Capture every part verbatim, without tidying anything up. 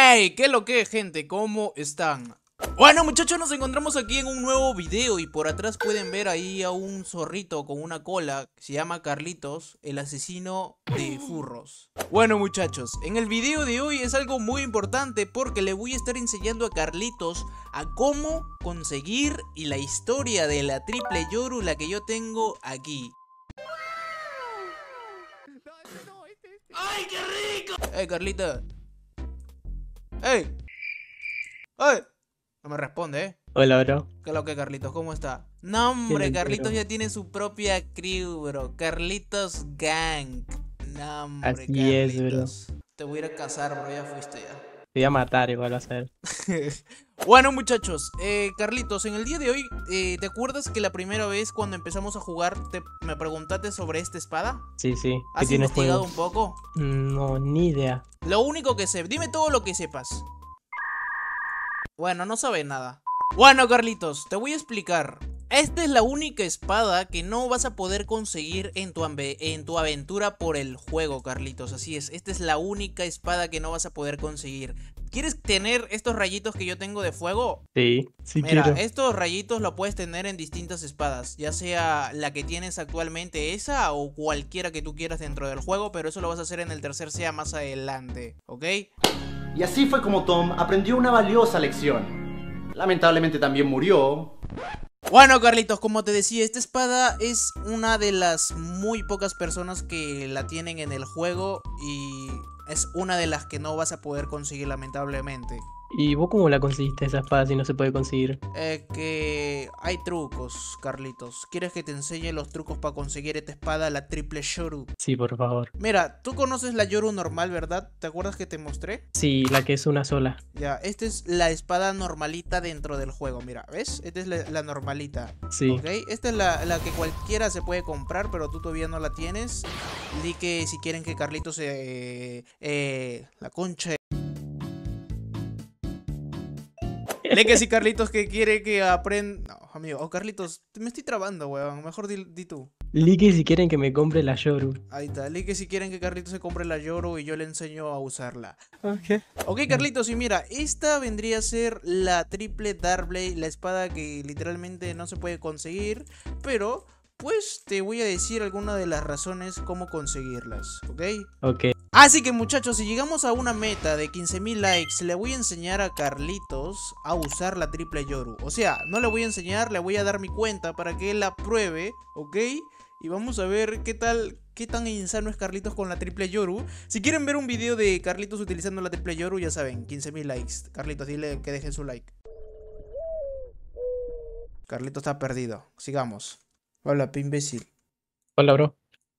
Hey, ¿qué es lo que, gente? ¿Cómo están? Bueno, muchachos, nos encontramos aquí en un nuevo video y por atrás pueden ver ahí a un zorrito con una cola que se llama Carlitos, el asesino de furros. Bueno, muchachos, en el video de hoy es algo muy importante porque le voy a estar enseñando a Carlitos a cómo conseguir y la historia de la triple Yoru, la que yo tengo aquí. ¡Ay, qué rico! Hey, Carlita. ¡Ey! ¡Ey! No me responde, ¿eh? Hola, bro. ¿Qué es lo que, Carlitos? ¿Cómo está? No, hombre, Carlitos ya tiene su propia crew, bro. Carlitos Gang. No, hombre, Así es, bro. Carlitos. Te voy a ir a cazar, bro. Ya fuiste ya. Te voy a matar igual, vas a ver. Bueno, muchachos, eh, Carlitos, en el día de hoy, eh, ¿te acuerdas que la primera vez cuando empezamos a jugar te, me preguntaste sobre esta espada? Sí, sí. ¿Qué ¿Has tiene investigado juego? un poco? No, ni idea. Lo único que sé, dime todo lo que sepas. Bueno, no sabes nada. Bueno, Carlitos, te voy a explicar. Esta es la única espada que no vas a poder conseguir en tu, en tu aventura por el juego, Carlitos. Así es, esta es la única espada que no vas a poder conseguir. ¿Quieres tener estos rayitos que yo tengo de fuego? Sí, sí Mira, quiero. estos rayitos lo puedes tener en distintas espadas, ya sea la que tienes actualmente, esa, o cualquiera que tú quieras dentro del juego, pero eso lo vas a hacer en el tercer sea más adelante, ¿ok? Y así fue como Tom aprendió una valiosa lección. Lamentablemente también murió. Bueno, Carlitos, como te decía, esta espada es una de las muy pocas personas que la tienen en el juego y es una de las que no vas a poder conseguir, lamentablemente. ¿Y vos cómo la conseguiste esa espada si no se puede conseguir? Eh, que hay trucos, Carlitos. ¿Quieres que te enseñe los trucos para conseguir esta espada, la triple Yoru? Sí, por favor. Mira, tú conoces la Yoru normal, ¿verdad? ¿Te acuerdas que te mostré? Sí, la que es una sola. Ya, esta es la espada normalita dentro del juego, mira, ¿ves? Esta es la, la normalita. Sí. ¿Ok? Esta es la, la que cualquiera se puede comprar, pero tú todavía no la tienes. Di que si quieren que Carlitos se... Eh, eh, la concha... Lee que si Carlitos que quiere que aprenda... No, amigo, oh, Carlitos, me estoy trabando, weón. Mejor di, di tú. Like si quieren que me compre la Yoru. Ahí está, lee que si quieren que Carlitos se compre la Yoru y yo le enseño a usarla. Ok. Ok, Carlitos, y mira, esta vendría a ser la triple Darkblade, la espada que literalmente no se puede conseguir, pero pues te voy a decir algunas de las razones cómo conseguirlas, ¿ok? Ok. Así que, muchachos, si llegamos a una meta de quince mil likes, le voy a enseñar a Carlitos a usar la triple Yoru. O sea, no le voy a enseñar, le voy a dar mi cuenta para que él la pruebe, ¿ok? Y vamos a ver qué tal, qué tan insano es Carlitos con la triple Yoru. Si quieren ver un video de Carlitos utilizando la triple Yoru, ya saben, quince mil likes. Carlitos, dile que dejen su like. Carlitos está perdido. Sigamos. Hola, pe imbécil. Hola, bro.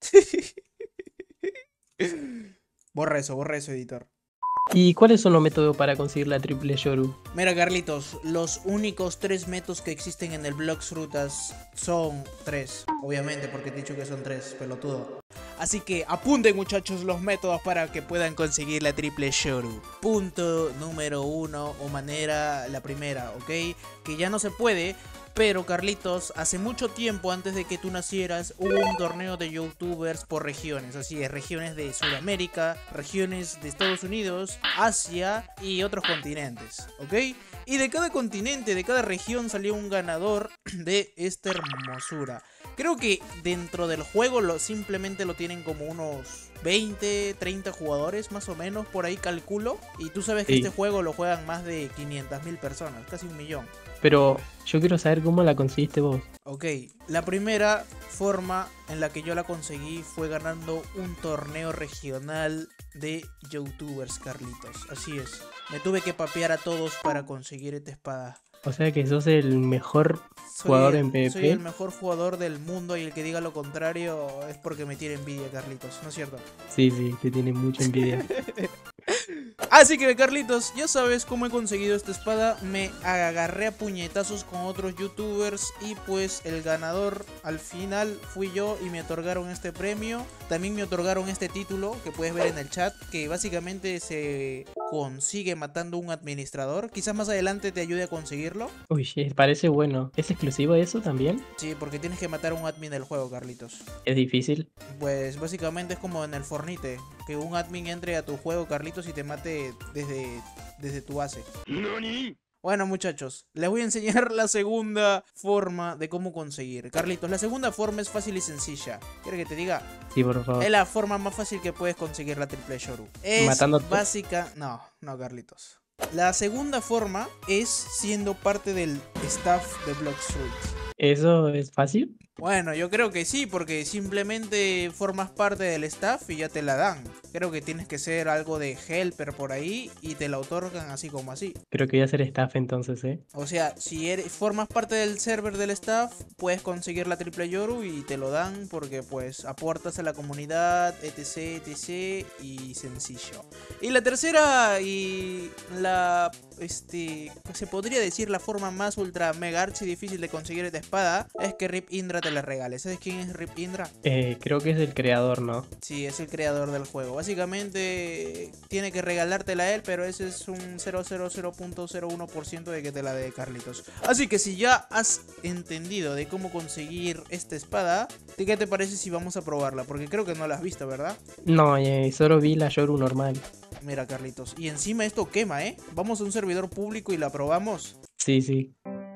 Borra eso, borra eso, editor. ¿Y cuáles son los métodos para conseguir la triple Yoru? Mira, Carlitos, los únicos tres métodos que existen en el Blox Frutas son tres. Obviamente, porque te he dicho que son tres, pelotudo. Así que apunten, muchachos, los métodos para que puedan conseguir la triple Yoru. Punto número uno, o manera la primera, ¿ok? Que ya no se puede. Pero, Carlitos, hace mucho tiempo antes de que tú nacieras hubo un torneo de youtubers por regiones. Así es, regiones de Sudamérica, regiones de Estados Unidos, Asia y otros continentes, ¿ok? Y de cada continente, de cada región salió un ganador de esta hermosura. Creo que dentro del juego lo, simplemente lo tienen como unos veinte, treinta jugadores más o menos, por ahí calculo. Y tú sabes que Sí. este juego lo juegan más de quinientas mil personas, casi un millón. Pero yo quiero saber cómo la conseguiste vos. Ok, la primera forma en la que yo la conseguí fue ganando un torneo regional de youtubers, Carlitos. Así es, me tuve que papear a todos para conseguir esta espada. O sea que sos el mejor Soy jugador el, en PvP. soy el mejor jugador del mundo y el que diga lo contrario es porque me tiene envidia, Carlitos, ¿no es cierto? Sí, sí, te tiene mucha envidia. Así que, Carlitos, ya sabes cómo he conseguido esta espada. Me agarré a puñetazos con otros youtubers y pues el ganador al final fui yo y me otorgaron este premio. También me otorgaron este título que puedes ver en el chat, que básicamente se consigue matando a un administrador. Quizás más adelante te ayude a conseguirlo. Uy, sí, parece bueno. ¿Es exclusivo eso también? Sí, porque tienes que matar a un admin del juego, Carlitos. ¿Es difícil? Pues básicamente es como en el Fornite, que un admin entre a tu juego, Carlitos, y te mate desde desde tu base. Bueno, muchachos, les voy a enseñar la segunda forma de cómo conseguir. Carlitos, la segunda forma es fácil y sencilla. ¿Quieres que te diga? Sí, por favor. Es la forma más fácil que puedes conseguir la triple Yoru. Es ¿Matándote? básica... No, no, Carlitos. La segunda forma es siendo parte del staff de Bloxfruit. ¿Eso es fácil? Bueno, yo creo que sí, porque simplemente formas parte del staff y ya te la dan. Creo que tienes que ser algo de helper por ahí y te la otorgan así como así. Creo que voy a hacer staff entonces, ¿eh? O sea, si eres, formas parte del server del staff, puedes conseguir la triple Yoru y te lo dan porque pues aportas a la comunidad, etc, etc y sencillo. Y la tercera y la, este, se podría decir la forma más ultra mega archi difícil de conseguir esta espada es que Rip Indra te la regale. ¿Sabes quién es Rip Indra? Eh, creo que es el creador, ¿no? Sí, es el creador del juego. Básicamente tiene que regalártela a él, pero ese es un cero cero cero punto cero uno por ciento de que te la dé Carlitos. Así que si ya has entendido de cómo conseguir esta espada, ¿qué te parece si vamos a probarla? Porque creo que no la has visto, ¿verdad? No, eh, solo vi la Yoru normal. Mira, Carlitos. Y encima esto quema, ¿eh? Vamos a un servidor público y la probamos. Sí, sí.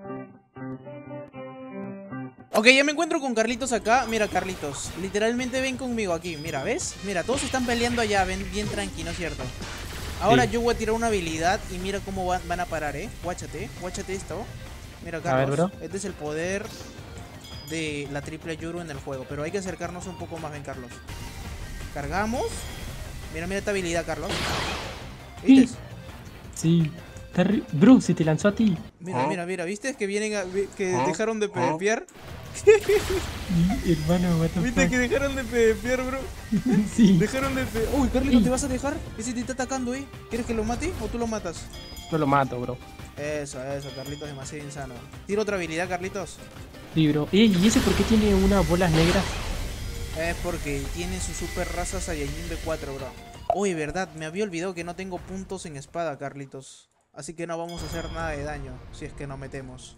Ok, ya me encuentro con Carlitos acá. Mira, Carlitos, literalmente ven conmigo aquí. Mira, ¿ves? Mira, todos están peleando allá, ven bien tranquilo, ¿no es cierto? Ahora Sí. yo voy a tirar una habilidad y mira cómo van, van a parar, ¿eh? Guáchate, guáchate esto. Mira, Carlos, A ver, bro. este es el poder de la triple Yoru en el juego. Pero hay que acercarnos un poco más, ven, Carlos. Cargamos. Mira, mira esta habilidad, Carlos. ¿Viste? Sí. Sí. Terri- Bro, se te lanzó a ti. Mira, mira, mira, ¿viste? Que vienen a, que dejaron de PvPear. Y, hermano, what the ¿Viste fuck? que dejaron de PvPear, bro? Sí. Dejaron de pe... Uy, Carlitos, Sí. ¿te vas a dejar? Ese te está atacando, ¿eh? ¿Quieres que lo mate o tú lo matas? No lo mato, bro. Eso, eso, Carlitos, demasiado insano. Tira otra habilidad, Carlitos. Sí, bro. Ey, ¿y ese por qué tiene unas bolas negras? Es porque tiene su super raza Saiyajin B cuatro, bro. Uy, verdad, me había olvidado que no tengo puntos en espada, Carlitos. Así que no vamos a hacer nada de daño si es que no metemos.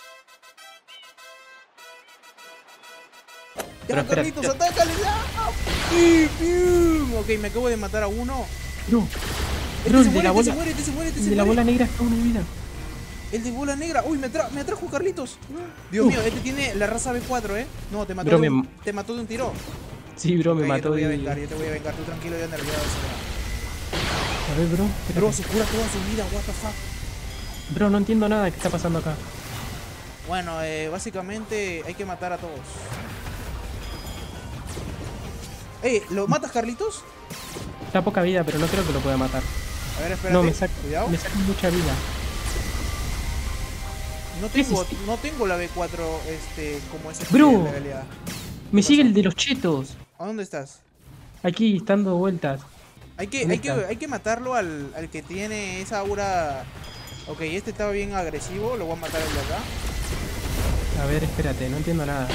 Pero ¡Ya, espera, Carlitos, espera. atácale! ¡Ya! ¡Y pium! Ok, me acabo de matar a uno. Bro, Este bro, se el de muere, la este bola. se muere, este se muere, este El se de la muere. bola negra está una vida. El de bola negra. Uy, me, tra me atrajo Carlitos. Dios Uh. mío, este tiene la raza B cuatro, ¿eh? No, te mató, Bro, de, un, me- te mató de un tiro. Sí, bro, me Ok, yo te mató. voy a y- vengar, yo te voy a vengar. Tú tranquilo, yo nervioso. A ver, bro. espérate. Bro, se cura toda su vida, what the fuck. Bro, no entiendo nada de qué está pasando acá. Bueno, eh, básicamente hay que matar a todos. Eh, ¿lo matas, Carlitos? Está poca vida, pero no creo que lo pueda matar. A ver, espérate. No, me saca, Cuidado. me saca mucha vida. No ¿Qué es tengo, este? no tengo la B cuatro, este, como ese Bro. en realidad. Me ¿Qué sigue pasó? el de los chetos. ¿A dónde estás? Aquí, dando vueltas. Hay que, ¿Dónde hay que, está? hay que matarlo al, al que tiene esa aura. Ok, este estaba bien agresivo, lo voy a matar el de acá. A ver, espérate, no entiendo nada.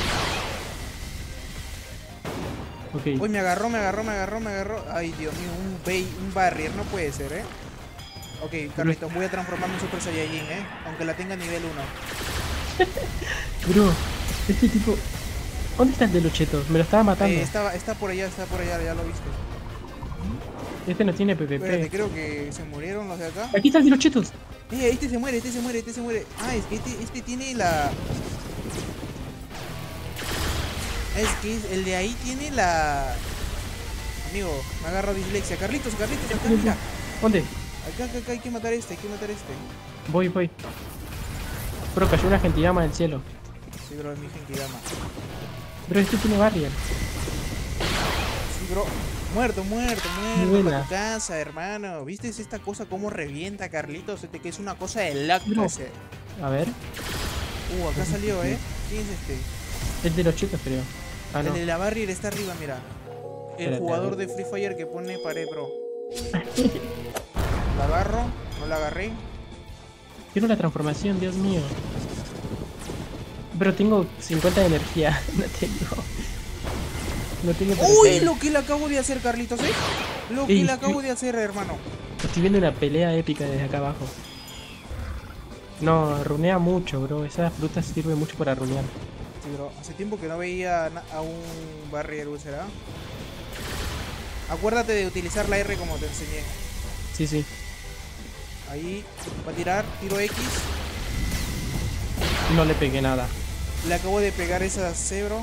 Ok. Uy, me agarró, me agarró, me agarró, me agarró. Ay, Dios mío, un, bay, un barrier, no puede ser, ¿eh? Ok, Carlitos, voy a transformarme en Super Saiyajin, ¿eh? Aunque la tenga nivel uno. Bro, este tipo... ¿Dónde está el de los chetos? Me lo estaba matando. Eh, está, está por allá, está por allá, ya lo viste. Este no tiene Espérate, P V P. creo que se murieron los de acá. Aquí está el de los chetos. Eh, este se muere, este se muere, este se muere. Ah, es que este, este tiene la... Es que es- el de ahí tiene la... Amigo, me agarro dislexia. Carlitos, Carlitos, acá, mira. ¿Dónde? Acá, acá, acá, hay que matar a este, hay que matar a este. Voy, voy. Bro, cayó una gentillama del cielo. Sí, bro, es mi Genkidama. Bro, este tiene barrier. Sí, bro. Muerto, muerto, muerto. buena. Para tu casa, hermano. ¿Viste esta cosa cómo revienta, Carlitos? Este que es una cosa de luck Bro. ese. A ver. Uh, acá salió, ¿eh? ¿Quién es este? Es de los chetos, creo. Ah, no. El de la barrier está arriba, mira. El Espérate, jugador a ver. de Free Fire que pone pared, bro. La agarro, no la agarré. Quiero la transformación, Dios mío. Bro, tengo cincuenta de energía. No tengo. No tengo para ¡Uy! hacer. Lo que le acabo de hacer, Carlitos, ¿eh? Lo que Ey, le acabo sí. de hacer, hermano. Estoy viendo una pelea épica desde acá abajo. No, runea mucho, bro. Esa fruta sirve mucho para runear. Sí, bro. Hace tiempo que no veía na- a un barrier, ¿será? Acuérdate de utilizar la R como te enseñé. Sí, sí. Ahí, va a tirar, tiro X. No le pegué nada. Le acabo de pegar esa C, bro.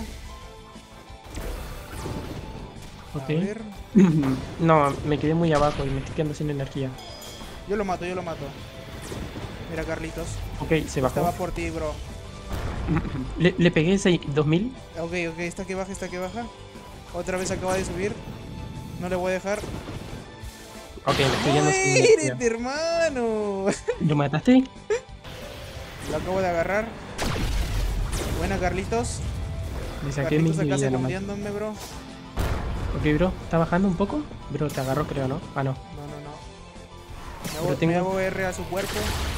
Ok. A ver. No, me quedé muy abajo y me estoy quedando sin energía. Yo lo mato, yo lo mato. Mira, Carlitos. Ok, se bajó. Estaba por ti, bro. Le, le pegué ese dos mil. Ok, ok, está que baja, está que baja. Otra vez acaba de subir. No le voy a dejar. Ok, me estoy quedando sin ¡Muérete, energía. hermano! ¿Lo mataste? Lo acabo de agarrar. Buena, Carlitos. Le saqué mi Carlitos acá vida nomás. secundiándome, bro. Ok, bro, ¿está bajando un poco? Bro, te agarró creo, ¿no? Ah, no. No, no, no. Me Pero hago, tengo- me hago R a su cuerpo.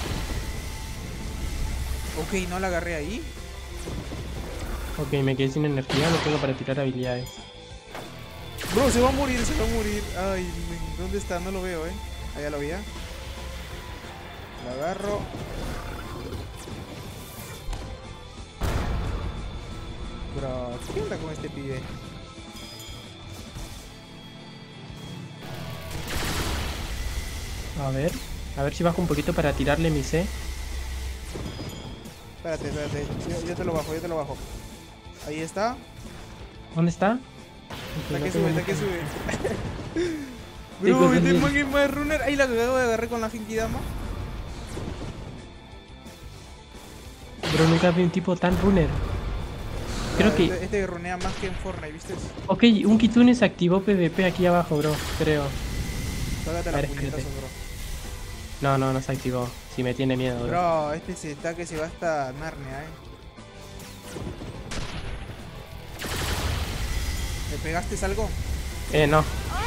Ok, no la agarré ahí. Ok, me quedé sin energía, no tengo para tirar habilidades. Bro, se va a morir, se va a morir. Ay, men, ¿dónde está? No lo veo, eh. Allá lo vi, ¿eh? Lo agarro. Bro, ¿qué onda con este pibe? A ver, a ver si bajo un poquito para tirarle mi C. Espérate, espérate. Yo, yo te lo bajo, yo te lo bajo. Ahí está. ¿Dónde está? Ok, Está no que tengo sube, está que mucho- sube. Sí, Bro, pues, este sí. man es más runner. Ahí la acabo de agarrar con la Genkidama. Bro, nunca vi un tipo tan runner. Creo Ah, que... Este, este runea más que en Fortnite, ¿viste? Ok, un Kitsune se activó PvP aquí abajo, bro, creo. Sácate A la ver, puñetazo, espérate. bro. No, no, no se activó. Si me tiene miedo, bro. Bro, este se está que se va hasta Narnia, eh. ¿Le pegaste algo? Eh, no.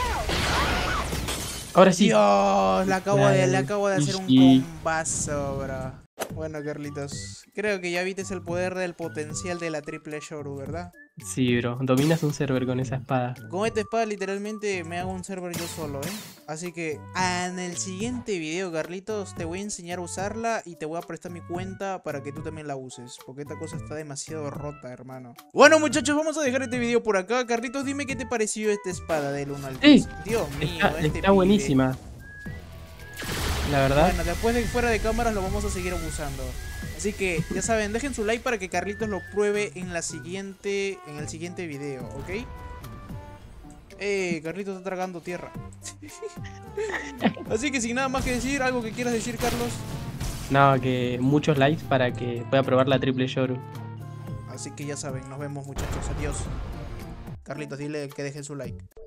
Ahora sí. Dios, le acabo de, le Ay, acabo de hacer un sí. combazo, bro. Bueno, Carlitos, creo que ya viste el poder del potencial de la triple Shoru, ¿verdad? Sí, bro. Dominas un server con esa espada. Con esta espada literalmente me hago un server yo solo, ¿eh? Así que en el siguiente video, Carlitos, te voy a enseñar a usarla y te voy a prestar mi cuenta para que tú también la uses. Porque esta cosa está demasiado rota, hermano. Bueno, muchachos, vamos a dejar este video por acá. Carlitos, dime qué te pareció esta espada del uno al diez. Sí, Dios mío, Está, este está pibe. buenísima. La verdad. Bueno, después de fuera de cámaras lo vamos a seguir usando. Así que, ya saben, dejen su like para que Carlitos lo pruebe en la siguiente. En el siguiente video, ¿ok? Eh, Carlitos está tragando tierra. Así que sin nada más que decir, algo que quieras decir, Carlos. No, que muchos likes para que pueda probar la triple Yoru. Así que ya saben, nos vemos, muchachos. Adiós. Carlitos, dile que deje su like.